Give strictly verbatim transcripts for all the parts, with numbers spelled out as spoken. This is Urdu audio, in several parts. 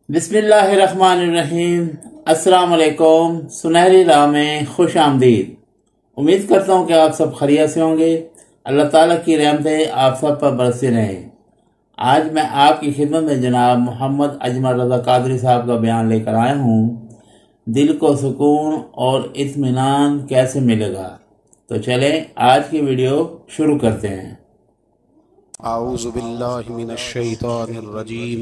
बिस्मिल्लाहिर्रहमानिर्रहीम। अस्सलाम वालेकुम। सुनहरी राह में खुश आमदीद। उम्मीद करता हूँ कि आप सब खैरियत से होंगे। अल्लाह ताला की रहमतें आप सब पर बरसी रहें। आज मैं आपकी खिदमत में जनाब मोहम्मद अजमल रज़ा कादरी साहब का बयान लेकर आया हूँ, दिल को सुकून और इत्मीनान कैसे मिलेगा। तो चलें आज की वीडियो शुरू करते हैं। आऊज़ु बिल्लाहि मिनश शैतानिर रजीम।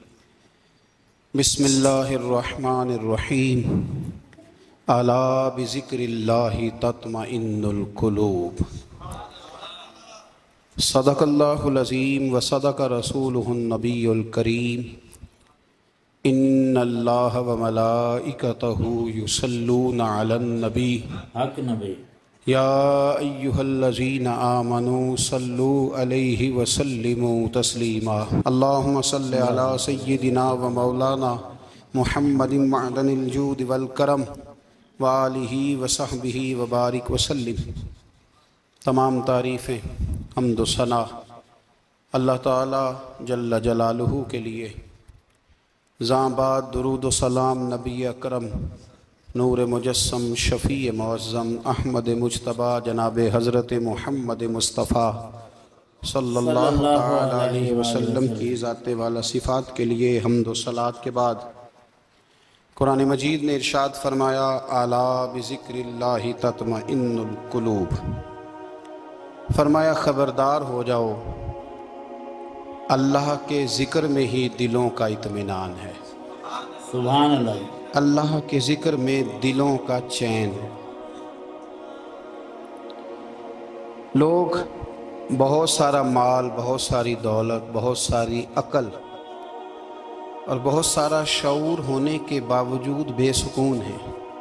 बिस्मिल्लाहिर्रहमानिर्रहीम। अला बिज़िक्रिल्लाहि तत्मइन्नुल कुलूब। सदक़ल्लाहुल अज़ीम व सदक़ रसूलुहुन नबियुल करीम। इन्नल्लाह व मलाइकतहु युसल्लूना अलन नबी। हक नबी। या अय्युहल्लज़ीना आमनू सल्लू अलैहि व सल्लिमू तस्लीमा। अल्लाहुम्मा सल्लि अला सय्यिदिना व मौलाना मुहम्मदिन मअदनिल जूद वल करम व आलिहि व सहबिहि व बारिक व सल्लिम। तमाम तारीफ़ें हम्द व सना अल्लाह ताला जल्ल जलालुहु के लिए। ज़ाबाद दुरूद व सलाम नबी अकरम नूर मुजस्सम शफ़ी मुअज़्ज़म अहमद मुज्तबा जनाब हज़रत मुहम्मद मुस्तफ़ा सल्लल्लाहु तआला अलैहि वसल्लम की ज़ात वाला सिफ़ात के लिए हम्द व सलात के बाद कुरान मजीद ने इरशाद फरमाया, अला बिज़िक्रिल्लाहि तत्मइन्नुल कुलूब। फरमाया ख़बरदार हो जाओ, अल्लाह के ज़िक्र में ही दिलों का इत्मीनान है। सुभान अल्लाह। अल्लाह के ज़िक्र में दिलों का चैन है। लोग बहुत सारा माल, बहुत सारी दौलत, बहुत सारी अक्ल और बहुत सारा शऊर होने के बावजूद बेसुकून हैं।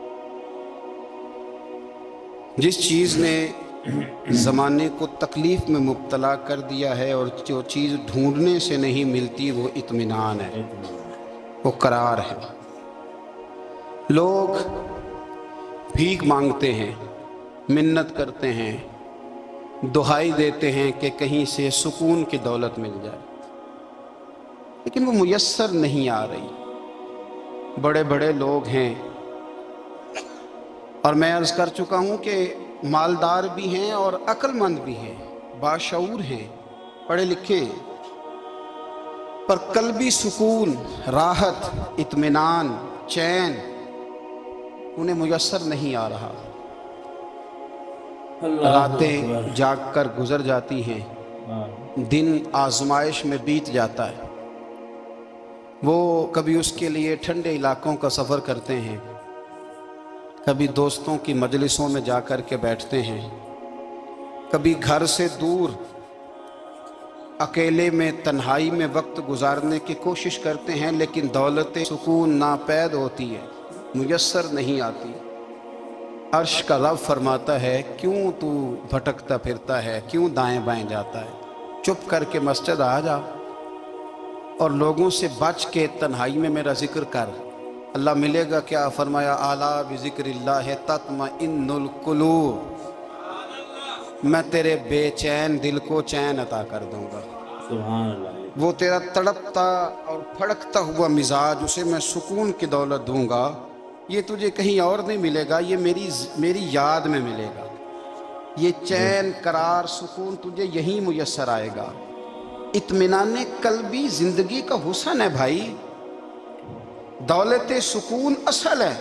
जिस चीज़ ने ज़माने को तकलीफ़ में मुब्तला कर दिया है और जो चीज़ ढूंढने से नहीं मिलती वो इत्मीनान है, वो करार है। लोग भीख मांगते हैं, मिन्नत करते हैं, दुहाई देते हैं कि कहीं से सुकून की दौलत मिल जाए, लेकिन वो मुयस्सर नहीं आ रही। बड़े बड़े लोग हैं और मैं अर्ज़ कर चुका हूँ कि मालदार भी हैं और अक्लमंद भी हैं, बाशऊर हैं, पढ़े लिखे हैं, पर कल्बी सुकून, राहत, इत्मीनान, चैन उन्हें मुयस्सर नहीं आ रहा। रातें जाग कर गुजर जाती हैं, दिन आजमाइश में बीत जाता है। वो कभी उसके लिए ठंडे इलाकों का सफ़र करते हैं, कभी दोस्तों की मजलिसों में जाकर के बैठते हैं, कभी घर से दूर अकेले में तन्हाई में वक्त गुजारने की कोशिश करते हैं, लेकिन दौलत सुकून नापैद होती है, मुयस्सर नहीं आती। अर्श का रब फरमाता है, क्यों तू भटकता फिरता है, क्यों दाएं बाएं जाता है, चुप करके मस्जिद आ जा और लोगों से बच के तन्हाई में मेरा जिक्र कर। अल्लाह मिलेगा क्या? फरमाया, आला बिज़िक्रिल्लाहि तत्मइन्नुल कुलूब। मैं तेरे बेचैन दिल को चैन अता कर दूंगा। सुभान अल्लाह। वो तेरा तड़पता और फड़कता हुआ मिजाज, उसे मैं सुकून की दौलत दूंगा। ये तुझे कहीं और नहीं मिलेगा, ये मेरी मेरी याद में मिलेगा। ये चैन, करार, सुकून तुझे यहीं मुयस्सर आएगा। इत्मीनान कल्बी जिंदगी का हुस्न है भाई। दौलत सुकून असल है।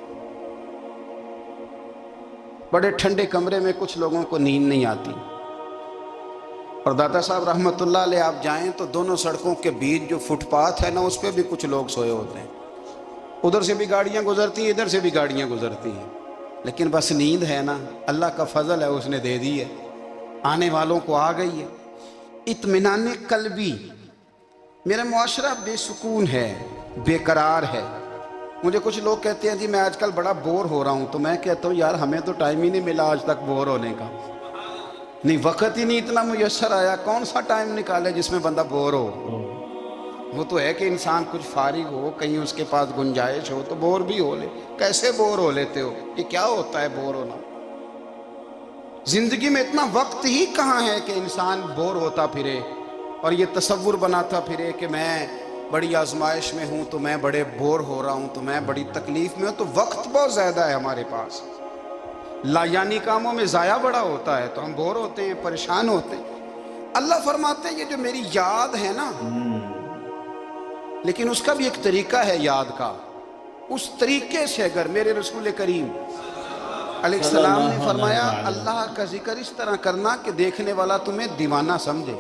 बड़े ठंडे कमरे में कुछ लोगों को नींद नहीं आती, और दादा साहब रहमतुल्लाह अलैह आप जाएं तो दोनों सड़कों के बीच जो फुटपाथ है ना, उस पर भी कुछ लोग सोए होते हैं। उधर से भी गाड़ियां गुजरती हैं, इधर से भी गाड़ियां गुजरती हैं, लेकिन बस नींद है ना, अल्लाह का फजल है, उसने दे दी है, आने वालों को आ गई है। इत्मीनान कल्बी। मेरा मुआशरा बेसुकून है, बेकरार है। मुझे कुछ लोग कहते हैं, जी मैं आजकल बड़ा बोर हो रहा हूँ, तो मैं कहता हूँ, यार हमें तो टाइम ही नहीं मिला आज तक बोर होने का। नहीं, वक्त ही नहीं इतना मुयस्सर आया। कौन सा टाइम निकाले जिसमें बंदा बोर हो? वो तो है कि इंसान कुछ फारिग हो, कहीं उसके पास गुंजाइश हो तो बोर भी हो ले। कैसे बोर हो लेते हो? ये क्या होता है बोर होना? जिंदगी में इतना वक्त ही कहाँ है कि इंसान बोर होता फिरे और ये तसव्वुर बनाता फिरे कि मैं بڑی آزمائش میں ہوں تو میں بڑے بور ہو رہا ہوں، تو میں بڑی تکلیف میں ہوں، تو وقت بہت زیادہ ہے ہمارے پاس، لا یعنی کاموں میں ضائع بڑا ہوتا ہے، تو ہم بور ہوتے ہیں، پریشان ہوتے ہیں۔ اللہ فرماتے ہیں یہ جو میری یاد ہے نا، لیکن اس کا بھی ایک طریقہ ہے یاد کا، اس طریقے سے اگر میرے رسول کریم علیہ صلی السلام نے اللہ علیہ فرمایا وآلہ اللہ کا ذکر اس طرح کرنا کہ دیکھنے والا تمہیں دیوانہ سمجھے،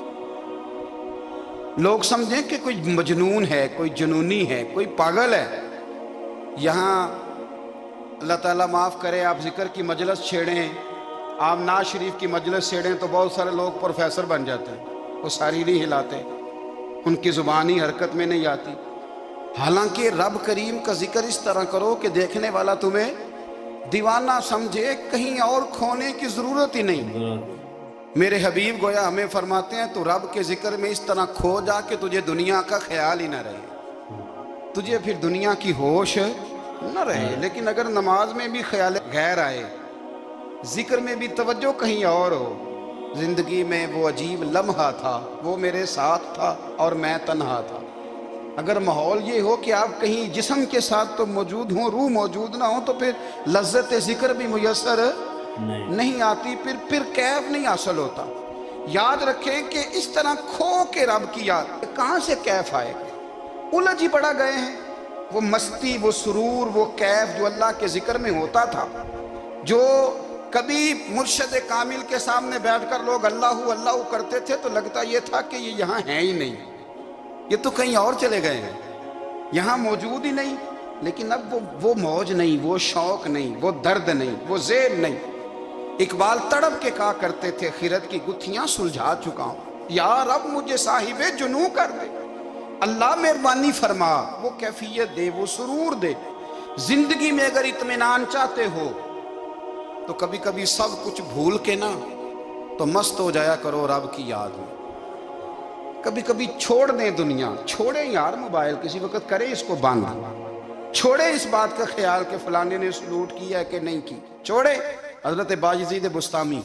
لوگ سمجھیں کہ کوئی مجنون ہے، کوئی جنونی ہے، کوئی پاگل ہے۔ یہاں اللہ تعالیٰ معاف کرے، آپ ذکر کی مجلس چھیڑیں، آپ نعت شریف کی مجلس چھیڑیں تو بہت سارے لوگ پروفیسر بن جاتے ہیں، وہ ساری نہیں ہلاتے، ان کی زبانی حرکت میں نہیں آتی۔ حالانکہ رب کریم کا ذکر اس طرح کرو کہ دیکھنے والا تمہیں دیوانہ سمجھے، کہیں اور کھونے کی ضرورت ہی نہیں۔ میرے حبیب گویا ہمیں فرماتے ہیں تو رب کے ذکر میں اس طرح کھو جا کہ تجھے دنیا کا خیال ہی نہ رہے، تجھے پھر دنیا کی ہوش نہ رہے۔ لیکن اگر نماز میں بھی خیال غیر آئے، ذکر میں بھی توجہ کہیں اور ہو، زندگی میں وہ عجیب لمحہ تھا، وہ میرے ساتھ تھا اور میں تنہا تھا۔ اگر ماحول یہ ہو کہ آپ کہیں جسم کے ساتھ تو موجود ہوں، روح موجود نہ ہو، تو پھر لذت ذکر بھی میسر نہیں آتی، پھر پھر کیف نہیں حاصل ہوتا۔ یاد رکھیں کہ اس طرح کھو کے رب کی یاد، کہاں سے کیف آئے گا؟ الجھ ہی پڑا گئے ہیں۔ وہ مستی، وہ سرور، وہ کیف جو اللہ کے ذکر میں ہوتا تھا، جو کبھی مرشد کامل کے سامنے بیٹھ کر لوگ اللہ اللہ کرتے تھے تو لگتا یہ تھا کہ یہ یہاں ہیں ہی نہیں، یہ تو کہیں اور چلے گئے ہیں، یہاں موجود ہی نہیں۔ لیکن اب وہ وہ موج نہیں، وہ شوق نہیں، وہ درد نہیں، وہ ذیل نہیں۔ اقبال تڑپ کے کہا کرتے تھے خیرت کی گتھیاں سلجھا چکا ہوں، یا رب مجھے صاحب جنوں کر دے، اللہ مہربانی فرما، وہ کیفیت دے، وہ سرور دے۔ زندگی میں اگر اطمینان چاہتے ہو تو کبھی کبھی سب کچھ بھول کے نا تو مست ہو جایا کرو رب کی یاد میں۔ کبھی کبھی چھوڑ دیں دنیا، چھوڑیں یار موبائل، کسی وقت کریں اس کو بند، چھوڑیں اس بات کا خیال کہ فلانے نے سلوٹ کیا ہے کہ نہیں کی، چھوڑیں۔ حضرت باجزید بستامی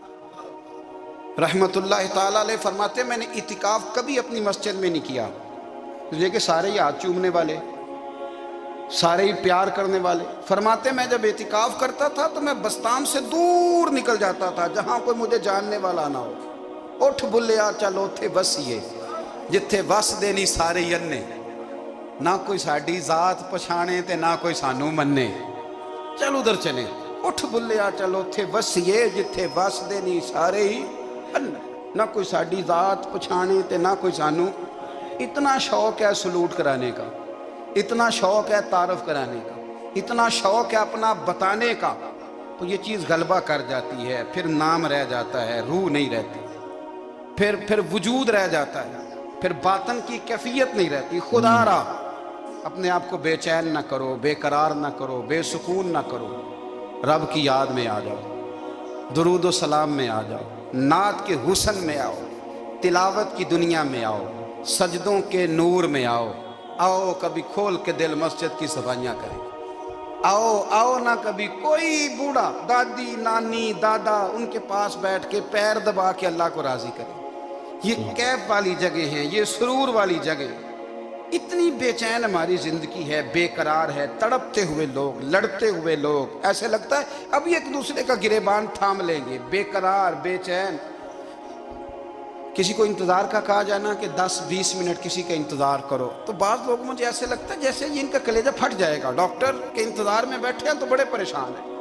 رحمت اللہ تعالیٰ علیہ فرماتے ہیں میں نے اعتکاف کبھی اپنی مسجد میں نہیں کیا، یہ کہ سارے ہی ہاتھ چومنے والے، سارے ہی پیار کرنے والے۔ فرماتے ہیں میں جب اعتکاف کرتا تھا تو میں بستام سے دور نکل جاتا تھا جہاں کوئی مجھے جاننے والا نہ ہو۔ اٹھ بلیا چلو تھے وسیے جتھے وس دینی سارے یننے، نہ کوئی ساڈی ذات پچھانے تے نہ کوئی سانو مننے، چل ادھر چلیں۔ اٹھ بلیا چلو تھے وسیے جتھے وس دینی سارے ہی اننے، نہ کوئی ساڈی ذات پچھانے تے نہ کوئی سانو۔ اتنا شوق ہے سلوٹ کرانے کا، اتنا شوق ہے تعارف کرانے کا، اتنا شوق ہے اپنا بتانے کا، تو یہ چیز غلبہ کر جاتی ہے، پھر نام رہ جاتا ہے، روح نہیں رہتی، پھر پھر وجود رہ جاتا ہے، پھر باطن کی کیفیت نہیں رہتی۔ خدا را اپنے آپ کو بے چین نہ کرو، بے قرار نہ کرو، بے سکون نہ کرو، رب کی یاد میں آ جاؤ، درود و سلام میں آ جاؤ، نعت کے حسن میں آؤ، تلاوت کی دنیا میں آؤ، سجدوں کے نور میں آؤ۔ آؤ کبھی کھول کے دل مسجد کی صفائیاں کریں، آؤ آؤ نہ کبھی کوئی بوڑھا، دادی نانی دادا ان کے پاس بیٹھ کے پیر دبا کے اللہ کو راضی کریں۔ یہ کیف والی جگہ ہیں، یہ سرور والی جگہ۔ اتنی بے چین ہماری زندگی ہے، بے قرار ہے، تڑپتے ہوئے لوگ، لڑتے ہوئے لوگ، ایسے لگتا ہے ابھی ایک دوسرے کا گریبان تھام لیں گے، بے قرار بے چین۔ کسی کو انتظار کا کہا جانا کہ دس بیس منٹ کسی کا انتظار کرو، تو بعض لوگ مجھے ایسے لگتا ہے جیسے ان کا کلیجہ پھٹ جائے گا، ڈاکٹر کے انتظار میں بیٹھے ہیں تو بڑے پریشان ہیں۔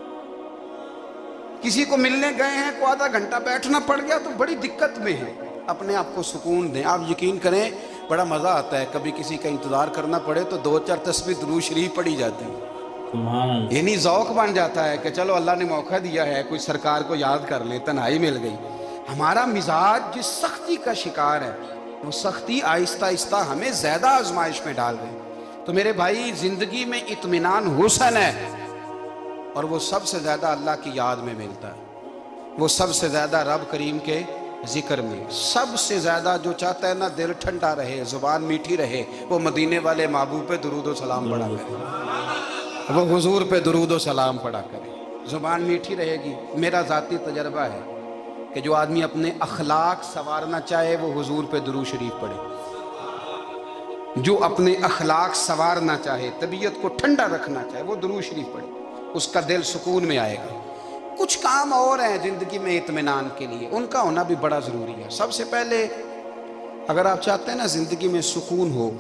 کسی کو ملنے گئے ہیں کو آدھا گھنٹہ بیٹھنا پڑ گیا تو بڑی دقت میں ہے۔ اپنے آپ کو سکون دیں۔ آپ یقین کریں بڑا مزہ آتا ہے، کبھی کسی کا انتظار کرنا پڑے تو دو چار تسبیح درود شریف پڑھی جاتی ہے، یعنی ذوق بن جاتا ہے کہ چلو اللہ نے موقع دیا ہے، کوئی سرکار کو یاد کر لیں، تنہائی مل گئی۔ ہمارا مزاج جس سختی کا شکار ہے، وہ سختی آہستہ آہستہ ہمیں زیادہ آزمائش میں ڈال رہی ہے۔ تو میرے بھائی زندگی میں اطمینان حسن ہے، اور وہ سب سے زیادہ اللہ کی یاد میں ملتا ہے، وہ سب سے زیادہ رب کریم کے ذکر میں، سب سے زیادہ جو چاہتا ہے نا دل ٹھنڈا رہے، زبان میٹھی رہے، وہ مدینے والے محبوب پہ درود و سلام پڑھا کرے، وہ حضور پہ درود و سلام پڑھا کرے، زبان میٹھی رہے گی۔ میرا ذاتی تجربہ ہے کہ جو آدمی اپنے اخلاق سنوارنا چاہے وہ حضور پہ درود شریف پڑھے، جو اپنے اخلاق سنوارنا چاہے، طبیعت کو ٹھنڈا رکھنا چاہے، وہ درود شریف پڑھے، اس کا دل سکون میں آئے گا۔ کچھ کام اور ہیں زندگی میں اطمینان کے لیے، ان کا ہونا بھی بڑا ضروری ہے۔ سب سے پہلے اگر آپ چاہتے ہیں نا زندگی میں سکون ہو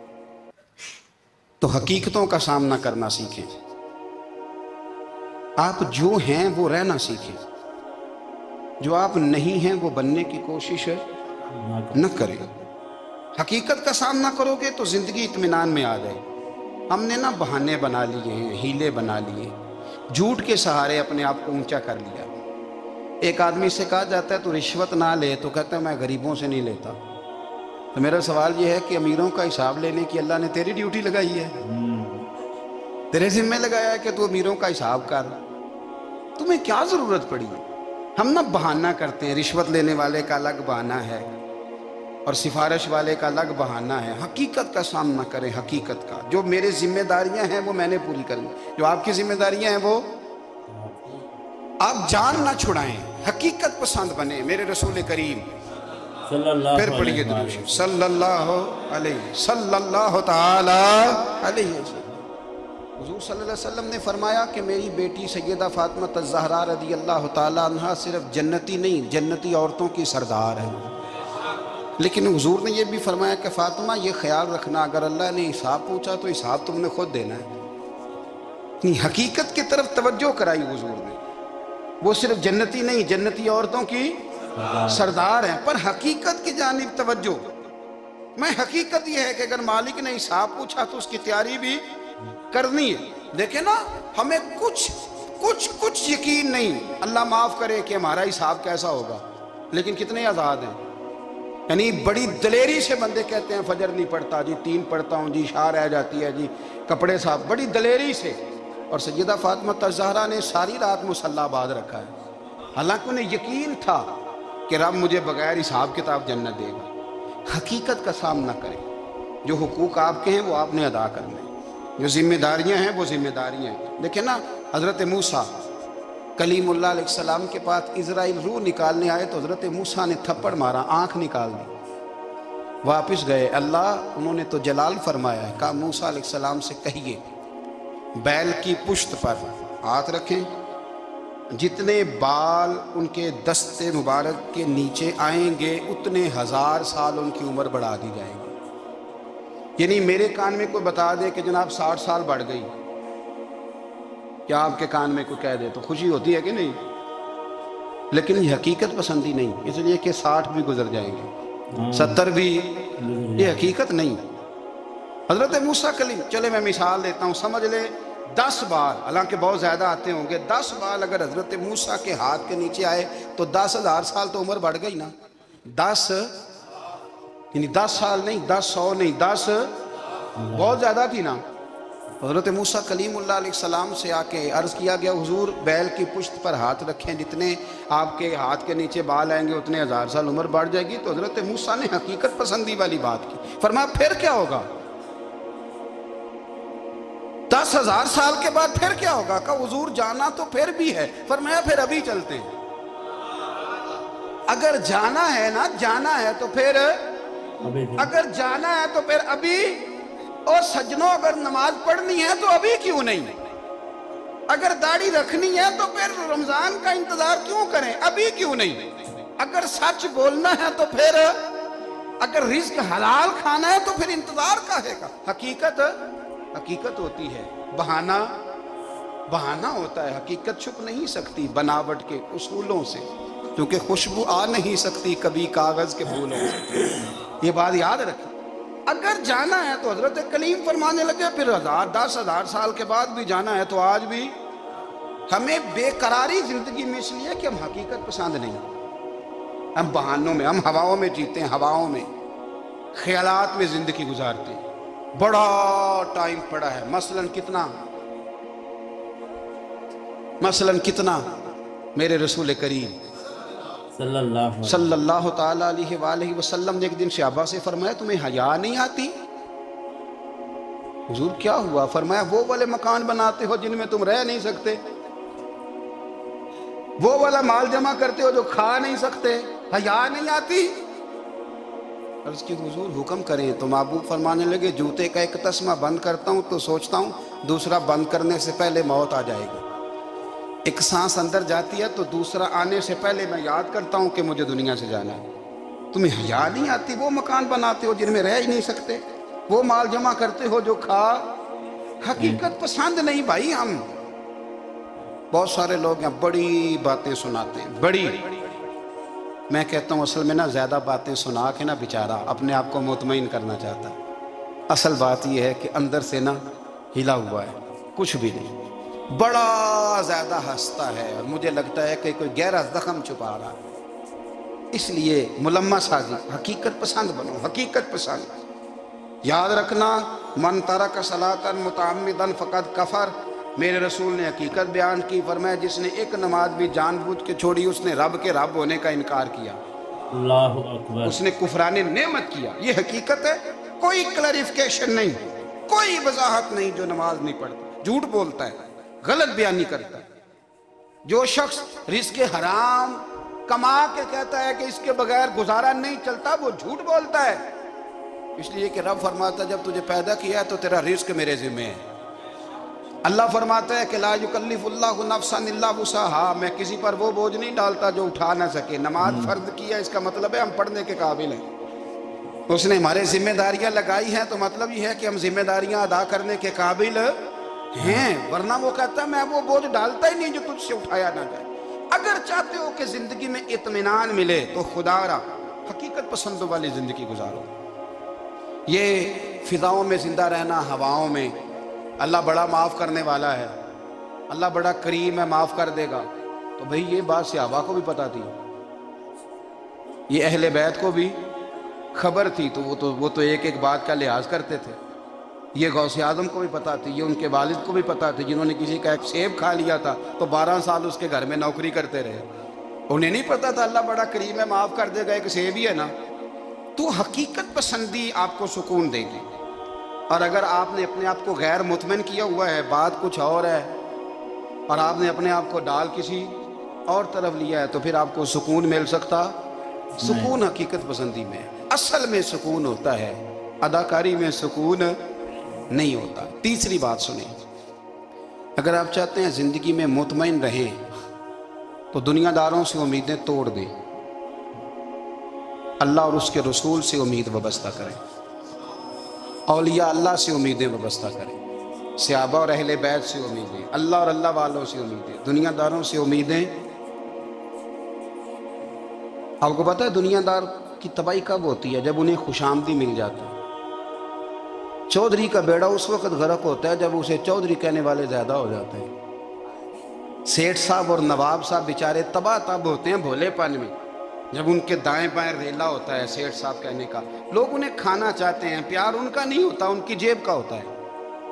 تو حقیقتوں کا سامنا کرنا سیکھیں۔ آپ جو ہیں وہ رہنا سیکھیں، جو آپ نہیں ہیں وہ بننے کی کوشش نہ کریں۔ حقیقت کا سامنا کرو گے تو زندگی اطمینان میں آ جائے۔ ہم نے نا بہانے بنا لیے ہیں، ہیلے بنا لیے، جھوٹ کے سہارے اپنے آپ کو اونچا کر لیا۔ ایک آدمی سے کہا جاتا ہے تو رشوت نہ لے، تو کہتا ہے میں غریبوں سے نہیں لیتا۔ تو میرا سوال یہ ہے کہ امیروں کا حساب لینے کی اللہ نے تیری ڈیوٹی لگائی ہے، تیرے ذمہ لگایا ہے کہ تو امیروں کا حساب کر، تمہیں کیا ضرورت پڑی ہے؟ ہم نا بہانہ کرتے ہیں، رشوت لینے والے کا الگ بہانہ ہے اور سفارش والے کا الگ بہانہ ہے۔ حقیقت کا سامنا کریں، حقیقت کا۔ جو میرے ذمہ داریاں ہیں وہ میں نے پوری کرنی، جو آپ کی ذمہ داریاں ہیں وہ آپ جان نہ چھڑائیں، حقیقت پسند بنیں۔ میرے رسول کریم صلی اللہ پھر پڑھیے درود شریف، صلی اللہ علیہ صلی اللہ تعالی علیہ وسلم۔ حضور صلی اللہ علیہ وسلم نے فرمایا کہ میری بیٹی سیدہ فاطمہ الزہرا رضی اللہ تعالی عنہا صرف جنتی نہیں، جنتی عورتوں کی سردار ہے۔ لیکن حضور نے یہ بھی فرمایا کہ فاطمہ یہ خیال رکھنا اگر اللہ نے حساب پوچھا تو حساب تم نے خود دینا ہے۔ حقیقت کی طرف توجہ کرائی حضور نے، وہ صرف جنتی نہیں، جنتی عورتوں کی سردار ہیں، پر حقیقت کی جانب توجہ۔ میں حقیقت یہ ہے کہ اگر مالک نے حساب پوچھا تو اس کی تیاری بھی کرنی ہے۔ دیکھیں نا، ہمیں کچھ کچھ کچھ یقین نہیں، اللہ معاف کرے کہ ہمارا حساب کیسا ہوگا، لیکن کتنے آزاد ہیں۔ یعنی بڑی دلیری سے بندے کہتے ہیں فجر نہیں پڑھتا جی، تین پڑھتا ہوں جی، شاہ رہ جاتی ہے جی، کپڑے صاحب، بڑی دلیری سے۔ اور سیدہ فاطمہ الزہرا نے ساری رات مصلی باز رکھا ہے، حالانکہ انہیں یقین تھا کہ رب مجھے بغیر حساب کتاب جنت دے گا۔ حقیقت کا سامنا کریں، جو حقوق آپ کے ہیں وہ آپ نے ادا کرنے، جو ذمہ داریاں ہیں وہ ذمہ داریاں ہیں۔ دیکھیں نا، حضرت موسیٰ کلیم اللہ علیہ السلام کے پاس اسرائیل روح نکالنے آئے تو حضرت موسیٰ نے تھپڑ مارا، آنکھ نکال دی، واپس گئے۔ اللہ انہوں نے تو جلال فرمایا ہے، کہا موسیٰ علیہ السلام سے کہیے بیل کی پشت پر ہاتھ رکھیں، جتنے بال ان کے دستے مبارک کے نیچے آئیں گے اتنے ہزار سال ان کی عمر بڑھا دی جائے گی۔ یعنی میرے کان میں کوئی بتا دے کہ جناب ساٹھ سال بڑھ گئی، کیا آپ کے کان میں کوئی کہہ دے تو خوشی ہوتی ہے کہ نہیں؟ لیکن یہ حقیقت پسندی نہیں، اس لیے کہ ساٹھ بھی گزر جائیں گے، ستر بھی، یہ حقیقت نہیں۔ حضرت موسیٰ کلیم، چلے میں مثال دیتا ہوں، سمجھ لے دس بال، حالانکہ بہت زیادہ آتے ہوں گے، دس بال اگر حضرت موسیٰ کے ہاتھ کے نیچے آئے تو دس ہزار سال تو عمر بڑھ گئی نا۔ دس یعنی دس سال نہیں، دس سو نہیں، دس بہت زیادہ تھی نا۔ حضرت موسیٰ کلیم اللہ علیہ السلام سے آ کے عرض کیا گیا حضور بیل کی پشت پر ہاتھ رکھیں، جتنے آپ کے ہاتھ کے نیچے بال آئیں گے اتنے ہزار سال عمر بڑھ جائے گی۔ تو حضرت موسیٰ نے حقیقت پسندی والی بات کی، فرمایا پھر کیا ہوگا؟ دس ہزار سال کے بعد پھر کیا ہوگا؟ کہا حضور جانا تو پھر بھی ہے، فرمایا پھر ابھی چلتے ہیں۔ اگر جانا ہے نا، جانا ہے تو پھر اگر جانا ہے تو پھر ابھی، اور سجنوں اگر نماز پڑھنی ہے تو ابھی کیوں نہیں؟ اگر داڑھی رکھنی ہے تو پھر رمضان کا انتظار کیوں کریں، ابھی کیوں نہیں؟ اگر سچ بولنا ہے تو پھر، اگر رزق حلال کھانا ہے تو پھر انتظار کاہے کا؟ حقیقت حقیقت ہوتی ہے، بہانہ بہانہ ہوتا ہے، حقیقت چھپ نہیں سکتی بناوٹ کے اصولوں سے، کیونکہ خوشبو آ نہیں سکتی کبھی کاغذ کے پھولوں سے۔ یہ بات یاد رکھیں۔ اگر جانا ہے تو حضرت کلیم فرمانے لگے پھر ہزار دس ہزار سال کے بعد بھی جانا ہے، تو آج بھی ہمیں بے قراری زندگی میں اس لیے کہ ہم حقیقت پسند نہیں، ہم بہانوں میں، ہم ہواؤں میں جیتے ہیں، ہواؤں میں، خیالات میں زندگی گزارتے ہیں۔ بڑا ٹائم پڑا ہے، مثلاً کتنا مثلاً کتنا میرے رسول کریم صلی اللہ صلی اللہ تعالیٰ علیہ وآلہ وسلم نے ایک دن صحابہ سے فرمایا تمہیں حیا نہیں آتی؟ حضور کیا ہوا؟ فرمایا وہ والے مکان بناتے ہو جن میں تم رہ نہیں سکتے، وہ والا مال جمع کرتے ہو جو کھا نہیں سکتے، حیا نہیں آتی؟ عرض کی حضور حکم کریں، تو محبوب فرمانے لگے جوتے کا ایک تسمہ بند کرتا ہوں تو سوچتا ہوں دوسرا بند کرنے سے پہلے موت آ جائے گی، ایک سانس اندر جاتی ہے تو دوسرا آنے سے پہلے میں یاد کرتا ہوں کہ مجھے دنیا سے جانا ہے۔ تمہیں حیا نہیں آتی؟ وہ مکان بناتے ہو جن میں رہ ہی نہیں سکتے، وہ مال جمع کرتے ہو جو کھا، حقیقت پسند نہیں بھائی ہم۔ بہت سارے لوگ ہیں بڑی باتیں سناتے ہیں، بڑی، میں کہتا ہوں اصل میں نا زیادہ باتیں سنا کے نا بیچارہ اپنے آپ کو مطمئن کرنا چاہتا ہے، اصل بات یہ ہے کہ اندر سے نا ہلا ہوا ہے، کچھ بھی نہیں، بڑا زیادہ ہنستا ہے اور مجھے لگتا ہے کہ کوئی گہرا زخم چھپا رہا ہے۔ اس لیے ملمہ سازی، حقیقت پسند بنو، حقیقت پسند۔ یاد رکھنا من ترک صلاۃ متعمدا فقد کفر، میرے رسول نے حقیقت بیان کی، فرمایا جس نے ایک نماز بھی جان بوجھ کے چھوڑی اس نے رب کے رب ہونے کا انکار کیا، اللہ اکبر، اس نے کفران نعمت کیا۔ یہ حقیقت ہے، کوئی کلیریفیکیشن نہیں، کوئی وضاحت نہیں۔ جو نماز نہیں پڑھتا جھوٹ بولتا ہے، غلط بیانی کرتا ہے۔ جو شخص رزق حرام کما کے کہتا ہے کہ اس کے بغیر گزارا نہیں چلتا، وہ جھوٹ بولتا ہے، اس لیے کہ رب فرماتا ہے جب تجھے پیدا کیا ہے تو تیرا رزق میرے ذمہ ہے۔ اللہ فرماتا ہے کہ لا یکلف اللہ نفسا الا وسعہا، میں کسی پر وہ بوجھ نہیں ڈالتا جو اٹھا نہ سکے۔ نماز فرض کیا اس کا مطلب ہے ہم پڑھنے کے قابل ہیں، اس نے ہمارے ذمہ داریاں لگائی ہیں تو مطلب یہ ہے کہ ہم ذمہ داریاں ادا کرنے کے قابل ہیں، ورنہ وہ کہتا ہے میں وہ بوجھ ڈالتا ہی نہیں جو تجھ سے اٹھایا نہ جائے۔ اگر چاہتے ہو کہ زندگی میں اطمینان ملے تو خدا را حقیقت پسند والی زندگی گزارو۔ یہ فضاؤں میں زندہ رہنا، ہواؤں میں، اللہ بڑا معاف کرنے والا ہے، اللہ بڑا کریم ہے، معاف کر دے گا، تو بھئی یہ بات صحابہ کو بھی پتا تھی، یہ اہل بیت کو بھی خبر تھی، تو وہ تو وہ تو ایک ایک بات کا لحاظ کرتے تھے۔ یہ غوث اعظم کو بھی پتا تھی، یہ ان کے والد کو بھی پتا تھی، جنہوں نے کسی کا ایک سیب کھا لیا تھا تو بارہ سال اس کے گھر میں نوکری کرتے رہے، انہیں نہیں پتا تھا اللہ بڑا کریم ہے معاف کر دے گا، ایک سیب ہی ہے نا۔ تو حقیقت پسندی آپ کو سکون دے گی، اور اگر آپ نے اپنے آپ کو غیر مطمئن کیا ہوا ہے، بات کچھ اور ہے، اور آپ نے اپنے آپ کو ڈال کسی اور طرف لیا ہے، تو پھر آپ کو سکون مل سکتا؟ سکون حقیقت پسندی میں، اصل میں سکون ہوتا ہے، اداکاری میں سکون نہیں ہوتا۔ تیسری بات سنیں، اگر آپ چاہتے ہیں زندگی میں مطمئن رہیں تو دنیا داروں سے امیدیں توڑ دیں، اللہ اور اس کے رسول سے امید وابستہ کریں، اولیاء اللہ سے امیدیں وابستہ کریں، صحابہ اور اہل بیت سے امیدیں، اللہ اور اللہ والوں سے امیدیں، دنیا داروں سے امیدیں۔ آپ کو پتہ ہے دنیا دار کی تباہی کب ہوتی ہے؟ جب انہیں خوش آمدی مل جاتی ہے۔ چودھری کا بیڑا اس وقت غرق ہوتا ہے جب اسے چودھری کہنے والے زیادہ ہو جاتے ہیں۔ سیٹھ صاحب اور نواب صاحب بیچارے تباہ تب ہوتے ہیں بھولے پن میں، جب ان کے دائیں بائیں ریلا ہوتا ہے سیٹھ صاحب کہنے کا، لوگ انہیں کھانا چاہتے ہیں، پیار ان کا نہیں ہوتا، ان کی جیب کا ہوتا ہے،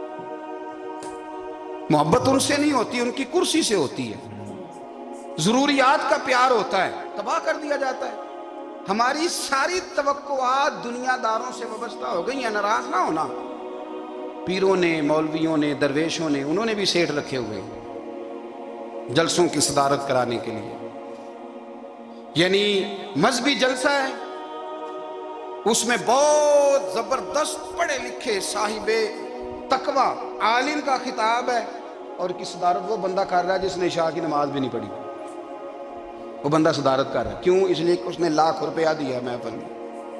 محبت ان سے نہیں ہوتی، ان کی کرسی سے ہوتی ہے، ضروریات کا پیار ہوتا ہے، تباہ کر دیا جاتا ہے۔ ہماری ساری توقعات دنیا داروں سے وابستہ ہو گئی ہیں، ناراض نہ ہونا۔ پیروں نے، مولویوں نے، درویشوں نے، انہوں نے بھی سیٹ رکھے ہوئے جلسوں کی صدارت کرانے کے لیے، یعنی مذہبی جلسہ ہے، اس میں بہت زبردست پڑھے لکھے صاحب تقویٰ عالم کا خطاب ہے، اور کی صدارت وہ بندہ کر رہا ہے جس نے عشاء کی نماز بھی نہیں پڑھی، وہ بندہ صدارت کر رہا ہے، کیوں؟ اس لیے کہ اس نے لاکھ روپیہ دیا محفل میں۔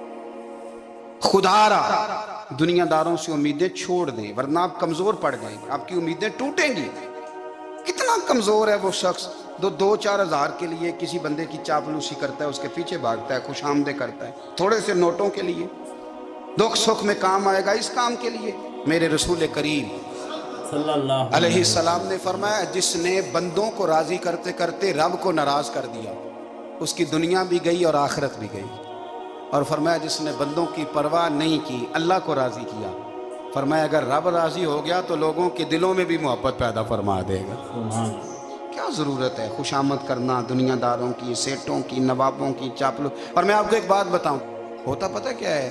خدا را دنیا داروں سے امیدیں چھوڑ دیں، ورنہ آپ کمزور پڑ جائیں گے، آپ کی امیدیں ٹوٹیں گی۔ کتنا کمزور ہے وہ شخص جو دو چار ہزار کے لیے کسی بندے کی چاپلوسی کرتا ہے، اس کے پیچھے بھاگتا ہے، خوش آمدیں کرتا ہے تھوڑے سے نوٹوں کے لیے، دکھ سکھ میں کام آئے گا اس کام کے لیے۔ میرے رسول کریم صلی اللہ علیہ السلام نے فرمایا جس نے بندوں کو راضی کرتے کرتے رب کو ناراض کر دیا، اس کی دنیا بھی گئی اور آخرت بھی گئی، اور فرمایا جس نے بندوں کی پرواہ نہیں کی، اللہ کو راضی کیا، فرمایا اگر رب راضی ہو گیا تو لوگوں کے دلوں میں بھی محبت پیدا فرما دے گا۔ سبحان۔ کیا ضرورت ہے خوش آمد کرنا دنیا داروں کی، سیٹوں کی، نوابوں کی، چاپلو۔ اور میں آپ کو ایک بات بتاؤں، ہوتا پتہ کیا ہے،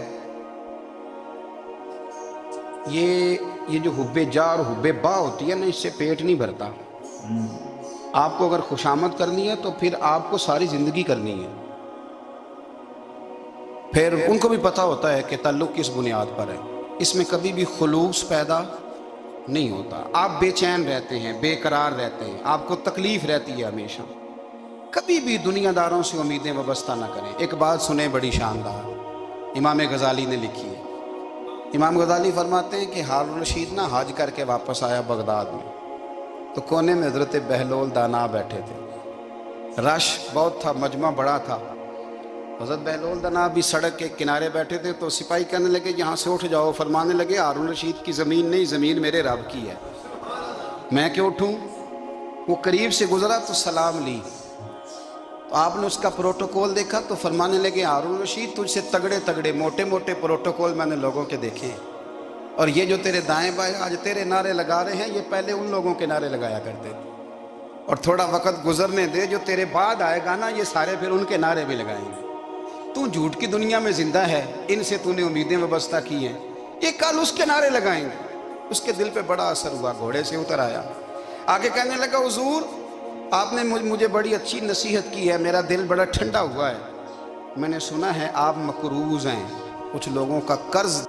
یہ یہ جو حب جا اور حب با ہوتی ہے نا، اس سے پیٹ نہیں بھرتا۔ آپ کو اگر خوش آمد کرنی ہے تو پھر آپ کو ساری زندگی کرنی ہے، پھر ان کو بھی پتہ ہوتا ہے کہ تعلق کس بنیاد پر ہے، اس میں کبھی بھی خلوص پیدا نہیں ہوتا۔ آپ بے چین رہتے ہیں، بے قرار رہتے ہیں، آپ کو تکلیف رہتی ہے ہمیشہ۔ کبھی بھی دنیا داروں سے امیدیں وابستہ نہ کریں۔ ایک بات سنیں بڑی شاندار، امام غزالی نے لکھی ہے۔ امام غزالی فرماتے ہیں کہ ہارون الرشید نہ حج کر کے واپس آیا بغداد میں، تو کونے میں حضرت بہلول دانا بیٹھے تھے، رش بہت تھا، مجمع بڑا تھا۔ حضرت بہلول دانا بھی سڑک کے کنارے بیٹھے تھے، تو سپاہی کہنے لگے یہاں سے اٹھ جاؤ۔ فرمانے لگے ہارون الرشید کی زمین نہیں، زمین میرے رب کی ہے، میں کیوں اٹھوں؟ وہ قریب سے گزرا تو سلام لی، تو آپ نے اس کا پروٹوکول دیکھا تو فرمانے لگے ہارون الرشید تجھ سے تگڑے تگڑے موٹے موٹے پروٹوکول میں نے لوگوں کے دیکھے ہیں، اور یہ جو تیرے دائیں بائیں آج تیرے نعرے لگا رہے ہیں، یہ پہلے ان لوگوں کے نعرے لگایا کرتے تھے، اور تھوڑا وقت گزرنے دے، جو تیرے بعد آئے گا نا، یہ سارے پھر ان کے نعرے بھی لگائیں گے۔ تو جھوٹ کی دنیا میں زندہ ہے، ان سے تو نے امیدیں وابستہ کی ہیں، یہ کل اس کے نعرے لگائیں گے۔ اس کے دل پہ بڑا اثر ہوا، گھوڑے سے اتر آیا، آگے کہنے لگا حضور آپ نے مجھے بڑی اچھی نصیحت کی ہے، میرا دل بڑا ٹھنڈا ہوا ہے، میں نے سنا ہے آپ مقروض ہیں، کچھ لوگوں کا قرض،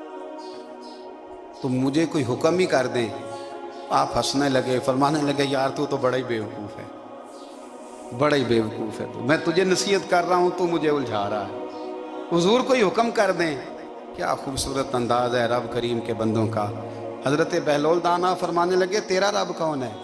تو مجھے کوئی حکم ہی کر دیں۔ آپ ہنسنے لگے، فرمانے لگے یار تو تو بڑا ہی بیوقوف ہے، بڑا ہی بیوقوف ہے، تو میں تجھے نصیحت کر رہا ہوں تو مجھے الجھا رہا ہے، حضور کوئی حکم کر دیں۔ کیا خوبصورت انداز ہے رب کریم کے بندوں کا۔ حضرت بہلول دانا فرمانے لگے تیرا رب کون ہے؟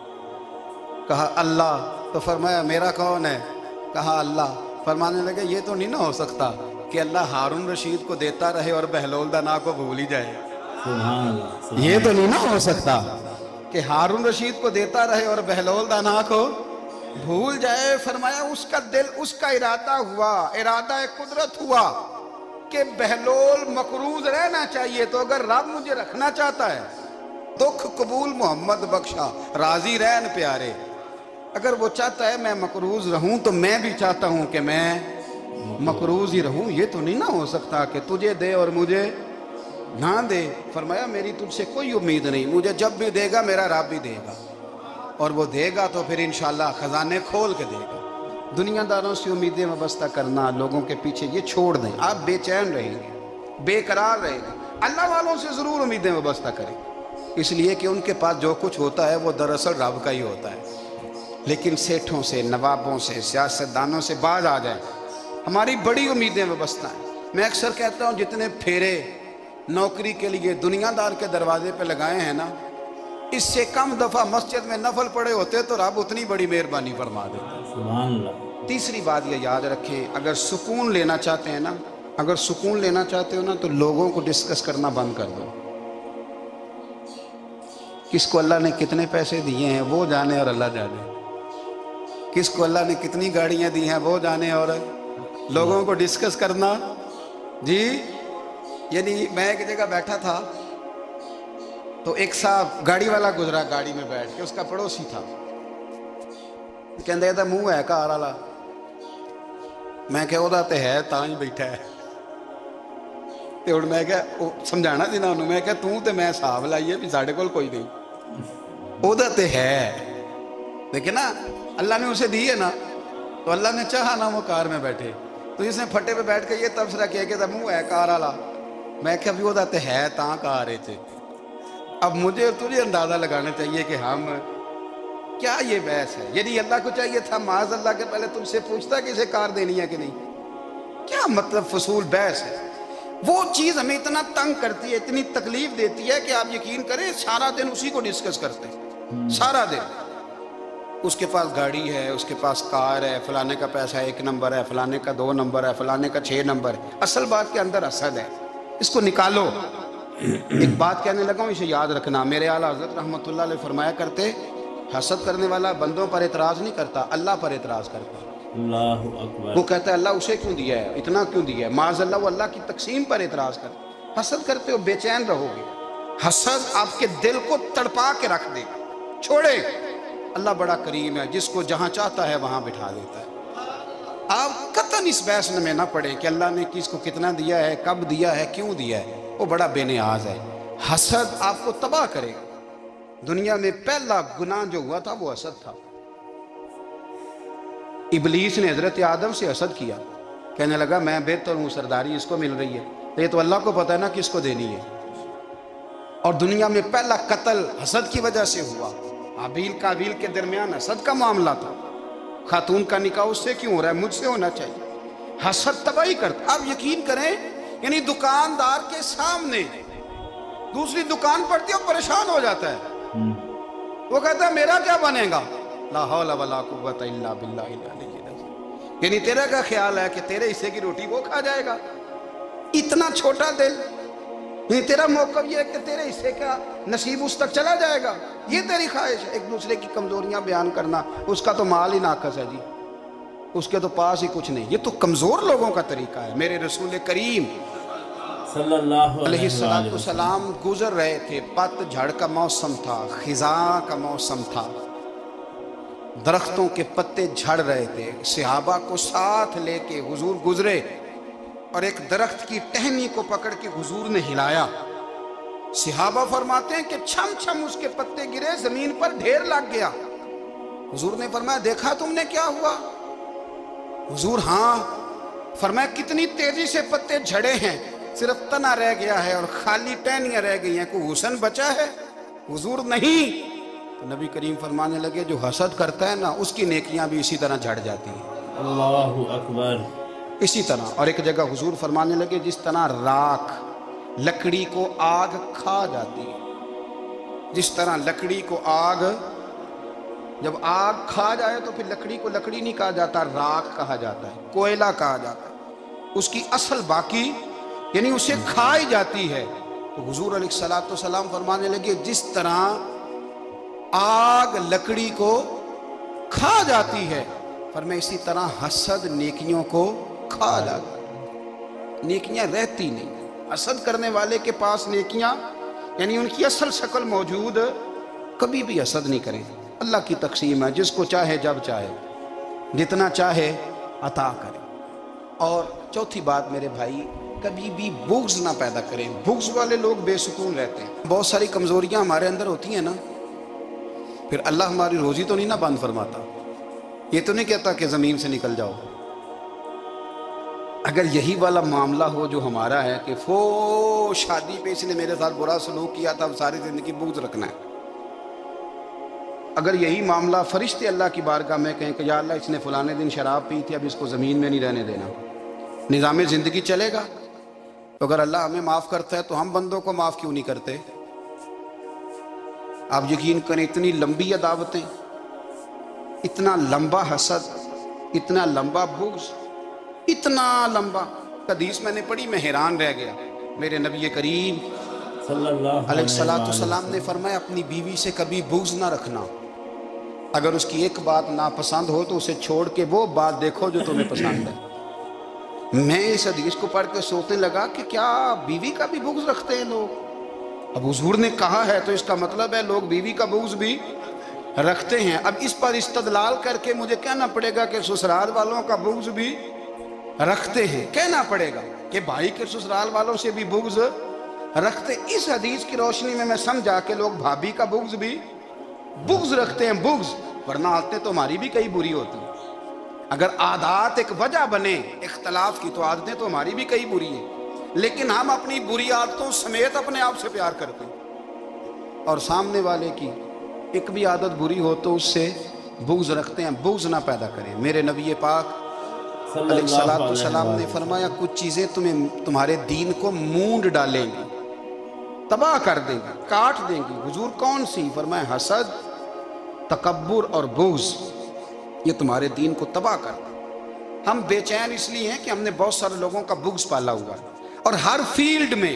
کہا اللہ۔ تو فرمایا میرا کون ہے؟ کہا اللہ۔ فرمانے لگے یہ تو نہیں نہ ہو سکتا کہ اللہ ہارون رشید کو دیتا رہے اور بہلول دانا کو بھول ہی جائے، سبحان اللہ، یہ تو نہیں نہ ہو سکتا کہ ہارون رشید کو دیتا رہے اور بہلول دانا کو بھول جائے۔ فرمایا اس کا دل، اس کا ارادہ ہوا، ارادہ قدرت ہوا کہ بہلول مقروض رہنا چاہیے، تو اگر رب مجھے رکھنا چاہتا ہے، دکھ قبول محمد بخشا راضی رہن پیارے، اگر وہ چاہتا ہے میں مقروض رہوں تو میں بھی چاہتا ہوں کہ میں مقروض ہی رہوں، یہ تو نہیں نہ ہو سکتا کہ تجھے دے اور مجھے نہ دے۔ فرمایا میری تجھ سے کوئی امید نہیں، مجھے جب بھی دے گا میرا رب بھی دے گا، اور وہ دے گا تو پھر انشاءاللہ خزانے کھول کے دے گا۔ دنیا داروں سے امیدیں وابستہ کرنا، لوگوں کے پیچھے، یہ چھوڑ دیں، آپ بے چین رہیں گے، بے قرار رہیں گے۔ اللہ والوں سے ضرور امیدیں وابستہ کریں، اس لیے کہ ان کے پاس جو کچھ ہوتا ہے وہ دراصل رب کا ہی ہوتا ہے، لیکن سیٹھوں سے، نوابوں سے، سیاستدانوں سے باز آ جائیں، ہماری بڑی امیدیں وابستہ ہیں۔ میں اکثر کہتا ہوں جتنے پھیرے نوکری کے لیے دنیا دار کے دروازے پہ لگائے ہیں نا، اس سے کم دفعہ مسجد میں نفل پڑے ہوتے تو رب اتنی بڑی مہربانی فرما دیتا۔ سبحان اللہ۔ تیسری بات یہ یاد رکھیں، اگر سکون لینا چاہتے ہیں نا، اگر سکون لینا چاہتے ہو نا تو لوگوں کو ڈسکس کرنا بند کر دو۔ کس کو اللہ نے کتنے پیسے دیے ہیں وہ جانے اور اللہ جانے، کس کو اللہ نے کتنی گاڑیاں دی ہیں وہ جانے، اور لوگوں کو ڈسکس کرنا جی۔ یعنی میں ایک جگہ بیٹھا تھا تو ایک صاحب گاڑی والا گزرا، گاڑی میں بیٹھ کے، اس کا پڑوسی تھا، کہندے تھا منہ ہے کار والا، میں کہ وہ تے ہے تاں ہی بیٹھا ہے، تے ہن میں کہ سمجھانا سی نا انہوں، میں کہ توں تے میں حساب لائیے بھی ساڈے کول کوئی نہیں، وہ تے ہے، لیکن نا اللہ نے اسے دی ہے نا، تو اللہ نے چاہا نا وہ کار میں بیٹھے، تو جس نے پھٹے پہ بیٹھ کے یہ تبصرہ کیا کہ منہ ہے کار والا، میں کہ ابھی وہ تے ہے تاں کار ہے تھے۔ اب مجھے اور تجھے اندازہ لگانا چاہیے کہ ہم کیا یہ بحث ہے، یعنی اللہ کو چاہیے تھا معاذ اللہ کے پہلے تم سے پوچھتا کہ اسے کار دینی ہے کہ نہیں، کیا مطلب فضول بحث ہے۔ وہ چیز ہمیں اتنا تنگ کرتی ہے، اتنی تکلیف دیتی ہے کہ آپ یقین کریں سارا دن اسی کو ڈسکس کرتے ہیں، سارا دن اس کے پاس گاڑی ہے، اس کے پاس کار ہے، فلانے کا پیسہ ایک نمبر ہے، فلانے کا دو نمبر ہے، فلانے کا چھ نمبر ہے، اصل بات کے اندر حسد ہے، اس کو نکالو۔ ایک بات کہنے لگا ہوں، اسے یاد رکھنا، میرے اعلیٰ حضرت رحمۃ اللہ علیہ فرمایا کرتے، حسد کرنے والا بندوں پر اعتراض نہیں کرتا، اللہ پر اعتراض کرتا ہے۔ اللہ اکبر۔ وہ کہتا ہے اللہ اسے کیوں دیا ہے، اتنا کیوں دیا ہے، معاذ اللہ وہ اللہ کی تقسیم پر اعتراض کرتا ہے۔ حسد کرتے ہو بے چین رہو گے، حسد آپ کے دل کو تڑپا کے رکھ دے گا، چھوڑے۔ اللہ بڑا کریم ہے، جس کو جہاں چاہتا ہے وہاں بٹھا دیتا ہے۔ آپ قطعاً اس بحث میں نہ پڑے کہ اللہ نے کس کو کتنا دیا ہے، کب دیا ہے، کیوں دیا ہے، وہ بڑا بے نیاز ہے۔ حسد آپ کو تباہ کرے گا۔ دنیا میں پہلا گناہ جو ہوا تھا وہ حسد تھا۔ ابلیس نے حضرت آدم سے حسد کیا کہنے لگا میں بہتر ہوں، سرداری اس کو مل رہی ہے، تو یہ تو اللہ کو پتہ ہے نا کس کو دینی ہے۔ اور دنیا میں پہلا قتل حسد کی وجہ سے ہوا، حابیل قابیل کے درمیان حسد کا معاملہ تھا۔ خاتون کا نکاح اس سے کیوں ہو رہا ہے؟ مجھ سے ہونا چاہیے۔ حسد تباہی کرتا۔ آپ یقین کریں، یعنی دکاندار کے سامنے دوسری دکان پڑتی ہے اور پریشان ہو جاتا ہے، وہ کہتا ہے میرا کیا بنے گا؟ لا حول ولا قوت الا باللہ العلی العظیم۔ یعنی تیرا کا خیال ہے کہ تیرے حصے کی روٹی وہ کھا جائے گا؟ اتنا چھوٹا دل، یعنی تیرا موقف یہ ہے کہ تیرے حصے کا نصیب اس تک چلا جائے گا، یہ تیری خواہش ہے۔ ایک دوسرے کی کمزوریاں بیان کرنا، اس کا تو مال ہی ناقص ہے جی، اس کے تو پاس ہی کچھ نہیں، یہ تو کمزور لوگوں کا طریقہ ہے۔ میرے رسول کریم صلی اللہ علیہ علیہ وآلہ السلام گزر رہے تھے، پت جھڑ کا موسم تھا، خزاں کا موسم تھا، درختوں کے پتے جھڑ رہے تھے، صحابہ کو ساتھ لے کے حضور گزرے اور ایک درخت کی ٹہنی کو پکڑ کے حضور نے ہلایا۔ صحابہ فرماتے ہیں کہ چھم چھم اس کے پتے گرے، زمین پر ڈھیر لگ گیا۔ حضور نے فرمایا دیکھا تم نے کیا ہوا؟ حضور ہاں۔ فرمایا کتنی تیزی سے پتے جھڑے ہیں، صرف تنا رہ گیا ہے اور خالی ٹہنیاں رہ گئی ہیں، کوئی حسن بچا ہے؟ حضور نہیں۔ تو نبی کریم فرمانے لگے جو حسد کرتا ہے نا اس کی نیکیاں بھی اسی طرح جھڑ جاتی ہیں، اللہ اکبر۔ اسی طرح۔ اور ایک جگہ حضور فرمانے لگے جس طرح راکھ لکڑی کو آگ کھا جاتی ہے، جس طرح لکڑی کو آگ، جب آگ کھا جائے تو پھر لکڑی کو لکڑی نہیں کہا جاتا، راکھ کہا جاتا ہے، کوئلہ کہا جاتا ہے، اس کی اصل باقی یعنی اسے کھائی جاتی ہے۔ تو حضور علیہ السلام فرمانے لگے جس طرح آگ لکڑی کو کھا جاتی ہے، فرمایا اسی طرح حسد نیکیوں کو کھا جاتا ہے، نیکیاں رہتی نہیں۔ حسد کرنے والے کے پاس نیکیاں یعنی ان کی اصل شکل موجود، کبھی بھی حسد نہیں کریں۔ اللہ کی تقسیم ہے، جس کو چاہے جب چاہے جتنا چاہے عطا کرے۔ اور چوتھی بات میرے بھائی، کبھی بھی بغض نہ پیدا کریں۔ بغض والے لوگ بے سکون رہتے ہیں۔ بہت ساری کمزوریاں ہمارے اندر ہوتی ہیں نا، پھر اللہ ہماری روزی تو نہیں نہ بند فرماتا، یہ تو نہیں کہتا کہ زمین سے نکل جاؤ۔ اگر یہی والا معاملہ ہو جو ہمارا ہے کہ فو شادی پہ اس نے میرے ساتھ برا سلوک کیا تھا، اب ساری زندگی بغض رکھنا ہے، اگر یہی معاملہ فرشتے اللہ کی بارگاہ میں کہیں کہ یا اللہ اس نے فلانے دن شراب پی تھی، اب اس کو زمین میں نہیں رہنے دینا، نظام زندگی چلے گا؟ تو اگر اللہ ہمیں معاف کرتا ہے تو ہم بندوں کو معاف کیوں نہیں کرتے؟ آپ یقین کریں اتنی لمبی عداوتیں، اتنا لمبا حسد، اتنا لمبا بغض، اتنا لمبا حدیث میں نے پڑھی، میں حیران رہ گیا۔ میرے نبی کریم صلی اللہ علیہ علیہ السلام وآلہ نے فرمایا اپنی بیوی سے کبھی بغض نہ رکھنا، اگر اس کی ایک بات ناپسند ہو تو اسے چھوڑ کے وہ بات دیکھو جو تمہیں پسند ہے۔ میں اس حدیث کو پڑھ کے سوچنے لگا کہ کیا بیوی کا بھی بغض رکھتے ہیں لوگ؟ اب حضور نے کہا ہے تو اس کا مطلب ہے لوگ بیوی کا بغض بھی رکھتے ہیں۔ اب اس پر استدلال کر کے مجھے کہنا پڑے گا کہ سسرال والوں کا بغض بھی رکھتے ہیں، کہنا پڑے گا کہ بھائی کے سسرال والوں سے بھی بغض رکھتے۔ اس حدیث کی روشنی میں میں سمجھا کہ لوگ بھابھی کا بغض بھی بغض رکھتے ہیں، بغض، ورنہ عادتیں تو ہماری بھی کئی بری ہوتی ہیں۔ اگر عادات ایک وجہ بنے اختلاف کی تو عادتیں تو ہماری بھی کئی بری ہیں، لیکن ہم اپنی بری عادتوں سمیت اپنے آپ سے پیار کرتے ہیں، اور سامنے والے کی ایک بھی عادت بری ہو تو اس سے بغض رکھتے ہیں۔ بغض نہ پیدا کریں۔ میرے نبی پاک صلی علیہ اللہ علیہ السلام نے وآلہ فرمایا کچھ چیزیں تمہیں تمہارے دین کو مونڈ ڈالیں گی، تباہ کر دیں گی، کاٹ دیں گی۔ حضور کون سی؟ فرمایا حسد، تکبر اور بغض، یہ تمہارے دین کو تباہ کر دیں۔ ہم بے چین اس لیے ہیں کہ ہم نے بہت سارے لوگوں کا بغض پالا ہوا ہے، اور ہر فیلڈ میں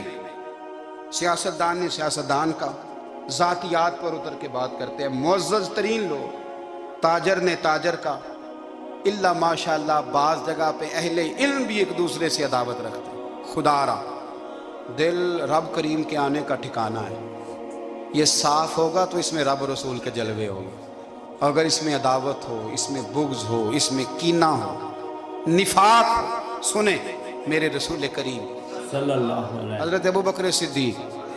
سیاستدان نے سیاستدان کا، ذاتیات پر اتر کے بات کرتے ہیں، معزز ترین لوگ، تاجر نے تاجر کا، اللہ ماشاءاللہ بعض جگہ پہ اہل علم بھی ایک دوسرے سے عداوت رکھتے ہیں۔ خدا را دل رب کریم کے آنے کا ٹھکانہ ہے، یہ صاف ہوگا تو اس میں رب رسول کے جلوے ہوں گے، اگر اس میں عداوت ہو، اس میں بغض ہو، اس میں کینہ ہو، نفاق ہو، سنیں میرے رسول کریم صلی اللہ علیہ وآلہ حضرت ابو بکر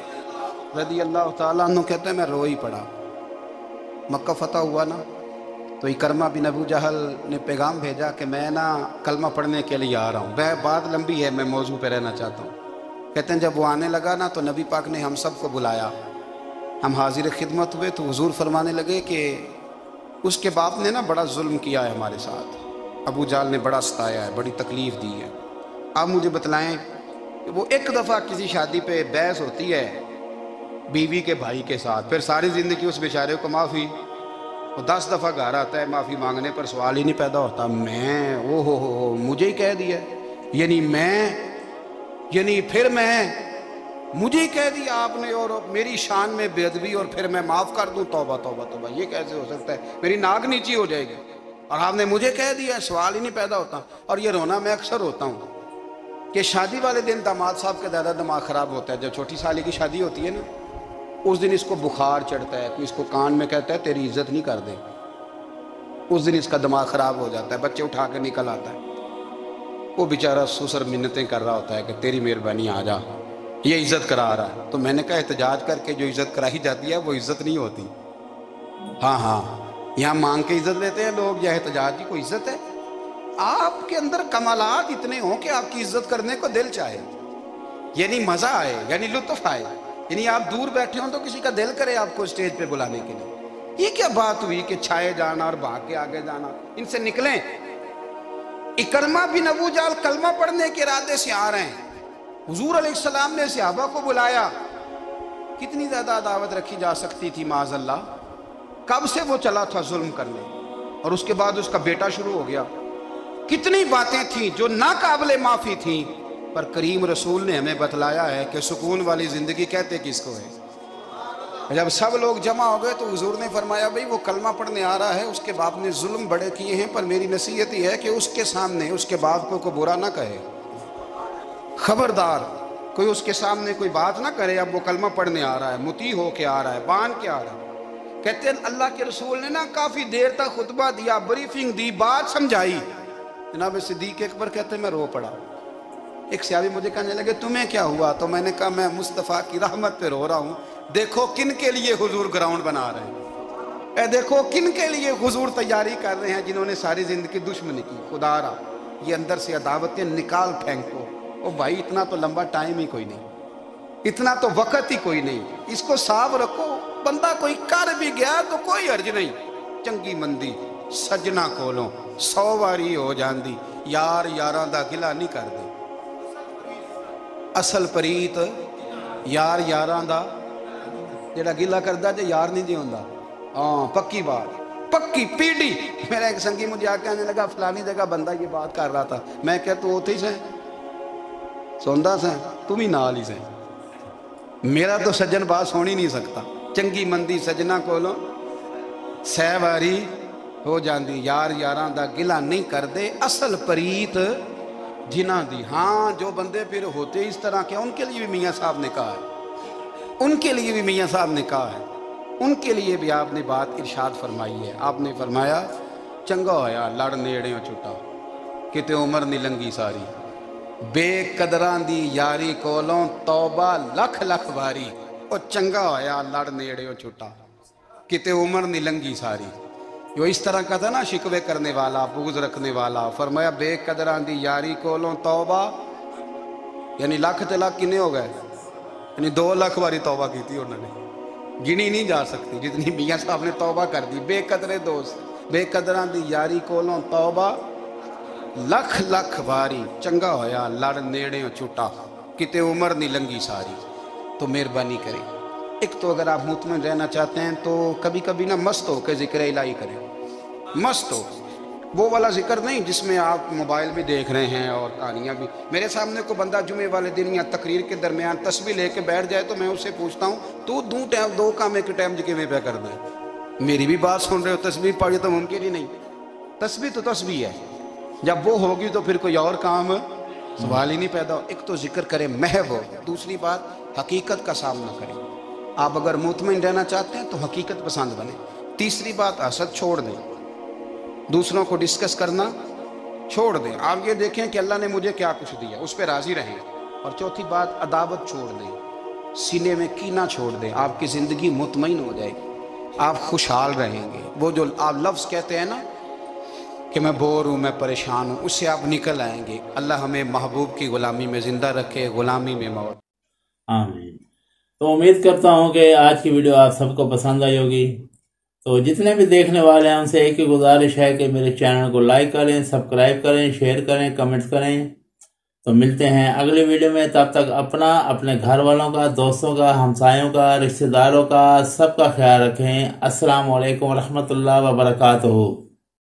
صدیق رضی اللہ تعالیٰ عنہ کہتے ہیں میں رو ہی پڑا۔ مکہ فتح ہوا نا، تو اکرمہ بن ابو جہل نے پیغام بھیجا کہ میں نا کلمہ پڑھنے کے لیے آ رہا ہوں. میں بات لمبی ہے، میں موضوع پہ رہنا چاہتا ہوں. کہتے ہیں جب وہ آنے لگا نا تو نبی پاک نے ہم سب کو بلایا. ہم حاضر خدمت ہوئے تو حضور فرمانے لگے کہ اس کے باپ نے نا بڑا ظلم کیا ہے ہمارے ساتھ. ابو جہل نے بڑا ستایا ہے، بڑی تکلیف دی ہے. آپ مجھے بتلائیں کہ وہ ایک دفعہ کسی شادی پہ بحث ہوتی ہے بیوی کے بھائی کے ساتھ، پھر ساری زندگی اس بیچارے کو معافی. وہ دس دفعہ گھر آتا ہے معافی مانگنے پر سوال ہی نہیں پیدا ہوتا. میں او ہو ہو ہو مجھے ہی کہہ دیا، یعنی میں یعنی پھر میں مجھے ہی کہہ دیا آپ نے، اور میری شان میں بے ادبی، اور پھر میں معاف کر دوں. توبہ توبہ توبہ، یہ کیسے ہو سکتا ہے؟ میری ناک نیچی ہو جائے گی اور آپ نے مجھے کہہ دیا، سوال ہی نہیں پیدا ہوتا. اور یہ رونا میں اکثر ہوتا ہوں کہ شادی والے دن داماد صاحب کا زیادہ دماغ خراب ہوتا ہے. جب چھوٹی سالی کی شادی ہوتی ہے نا، اس دن اس کو بخار چڑھتا ہے، اس کو کان میں کہتا ہے تیری عزت نہیں کر دے. اس دن اس کا دماغ خراب ہو جاتا ہے، بچے اٹھا کے نکل آتا ہے. وہ بیچارہ سسر منتیں کر رہا ہوتا ہے کہ تیری مہربانی آ جا، یہ عزت کرا رہا ہے. تو میں نے کہا احتجاج کر کے جو عزت کرائی جاتی ہے وہ عزت نہیں ہوتی. ہاں ہاں یہاں مانگ کے عزت لیتے ہیں لوگ، یا احتجاج کی کوئی عزت ہے؟ آپ کے اندر کمالات اتنے ہوں کہ آپ کی عزت کرنے کو دل چاہے، یعنی مزہ آئے، یعنی لطف آئے. یعنی آپ دور بیٹھے ہوں تو کسی کا دل کرے آپ کو اسٹیج پہ بلانے کے لیے. یہ کیا بات ہوئی کہ چھائے جانا اور بھاگ کے آگے جانا؟ ان سے نکلیں. اکرمہ بن ابو جہل کلمہ پڑھنے کے ارادے سے آ رہے ہیں. حضور علیہ السلام نے صحابہ کو بلایا. کتنی زیادہ دعوت رکھی جا سکتی تھی معاذ اللہ؟ کب سے وہ چلا تھا ظلم کرنے، اور اس کے بعد اس کا بیٹا شروع ہو گیا. کتنی باتیں تھیں جو ناقابل معافی تھیں، پر کریم رسول نے ہمیں بتلایا ہے کہ سکون والی زندگی کہتے کس کو ہے. جب سب لوگ جمع ہو گئے تو حضور نے فرمایا بھئی وہ کلمہ پڑھنے آ رہا ہے، اس کے باپ نے ظلم بڑے کیے ہیں، پر میری نصیحت یہ ہے کہ اس کے سامنے اس کے باپ کو کوئی برا نہ کہے. خبردار کوئی اس کے سامنے کوئی بات نہ کرے. اب وہ کلمہ پڑھنے آ رہا ہے، مطیع ہو کے آ رہا ہے، بان کے آ رہا ہے. کہتے ہیں اللہ کے رسول نے نا کافی دیر تک خطبہ دیا، بریفنگ دی، بات سمجھائی. جناب صدیق اکبر کہتے ہیں میں رو پڑا. ایک صحابی مجھے کہنے لگے تمہیں کیا ہوا؟ تو میں نے کہا میں مصطفیٰ کی رحمت پہ رو رہا ہوں. دیکھو کن کے لیے حضور گراؤنڈ بنا رہے ہیں، اے دیکھو کن کے لیے حضور تیاری کر رہے ہیں، جنہوں نے ساری زندگی دشمنی کی. خدا را یہ اندر سے عداوتیں نکال پھینکو. او بھائی اتنا تو لمبا ٹائم ہی کوئی نہیں، اتنا تو وقت ہی کوئی نہیں، اس کو صاف رکھو. بندہ کوئی کر بھی گیا تو کوئی حرج نہیں. چنگی مندی سجنا کولوں سو واری ہو جاندی، یار یاراں دا گلا نہیں کر دے. اصل پریت یار یاراں دا جڑا گلا کردا جے یار نہیں جی ہوندا. ہاں پکی بات، پکی پیڑی. میرا ایک سنگی مجھے آ کے آنے لگا فلانی جگہ بندہ یہ بات کر رہا تھا. میں کہ تو اوتھے ہی سے سوندا سے تم ہی نال ہی سے. میرا تو سجن بات سن ہی نہیں سکتا. چنگی مندی سجنا کولوں سہ واری ہو جاندی، یار یاراں دا گلا نہیں کر دے. اصل پریت جنہ دی. ہاں جو بندے پھر ہوتے اس طرح کے ان کے لیے بھی میاں صاحب نے کہا ہے، ان کے لیے بھی میاں صاحب نے کہا ہے، ان کے لیے بھی آپ نے بات ارشاد فرمائی ہے. آپ نے فرمایا چنگا ہویا لڑ نیڑیوں چھٹا، کتے عمر نہیں لنگی ساری. بے قدران دی یاری کولوں توبہ لکھ لکھ باری. او چنگا ہویا لڑ نیڑیوں چھٹا، کتے عمر نہیں لنگی ساری. جو اس طرح کا تھا نا شکوے کرنے والا، بغض رکھنے والا. فرمایا بے قدران دی یاری کولوں توبہ، یعنی لاکھ تے لاکھ کنے ہو گئے، یعنی دو لاکھ باری توبہ کی تھی انہوں نے، گنی نہیں جا سکتی جتنی میاں صاحب نے توبہ کر دی. بے قدرے دوست، بے قدران دی یاری کولوں توبہ لکھ لکھ باری. چنگا ہویا لڑ نیڑیوں چھٹا، کتے عمر نہیں لنگی ساری. تو مہربانی کریں، ایک تو اگر آپ مطمئن رہنا چاہتے ہیں تو کبھی کبھی نا مست ہو کے ذکر الہی کریں. مست ہو، وہ والا ذکر نہیں جس میں آپ موبائل بھی دیکھ رہے ہیں اور کہانیاں بھی. میرے سامنے کو بندہ جمعے والے دن یا تقریر کے درمیان تسبیح لے کے بیٹھ جائے تو میں اس سے پوچھتا ہوں تو دو ٹائم دو کام ایک ٹائم جکے میں پہ کر دیں. میری بھی بات سن رہے ہو، تسبیح پڑھی تو ممکن ہی نہیں. تسبیح تو تسبیح ہے، جب وہ ہوگی تو پھر کوئی اور کام سوال ہی نہیں پیدا ہو. ایک تو ذکر کرے محو ہو، دوسری بات حقیقت کا سامنا کریں. آپ اگر مطمئن رہنا چاہتے ہیں تو حقیقت پسند بنیں. تیسری بات حسد چھوڑ دیں، دوسروں کو ڈسکس کرنا چھوڑ دیں. آپ یہ دیکھیں کہ اللہ نے مجھے کیا کچھ دیا، اس پہ راضی رہیں. اور چوتھی بات عداوت چھوڑ دیں، سینے میں کینہ چھوڑ دیں. آپ کی زندگی مطمئن ہو جائے گی. آپ خوشحال رہیں گے۔ وہ جو آپ لفظ کہتے ہیں نا کہ میں بور ہوں، میں پریشان ہوں، اس سے آپ نکل آئیں گے۔ اللہ ہمیں محبوب کی غلامی میں زندہ رکھے، غلامی میں موت۔ آمین۔ تو امید کرتا ہوں کہ آج کی ویڈیو آپ سب کو پسند آئی ہوگی۔ تو جتنے بھی دیکھنے والے ہیں ان سے ایک ہی گزارش ہے کہ میرے چینل کو لائک کریں، سبسکرائب کریں، شیئر کریں، کمنٹ کریں۔ تو ملتے ہیں اگلی ویڈیو میں، تب تک اپنا، اپنے گھر والوں کا، دوستوں کا، ہمسایوں کا، رشتہ داروں کا، سب کا خیال رکھیں۔ السلام علیکم ورحمۃ اللہ وبرکاتہ۔